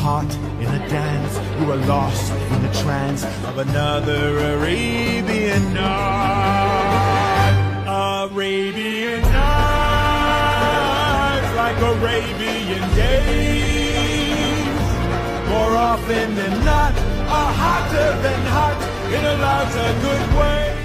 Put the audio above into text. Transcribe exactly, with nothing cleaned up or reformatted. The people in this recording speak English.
heart in a dance. You are lost in the trance of another Arabian night. Arabian nights, like Arabian days. More often than not, are hotter than hot in a lots of good ways.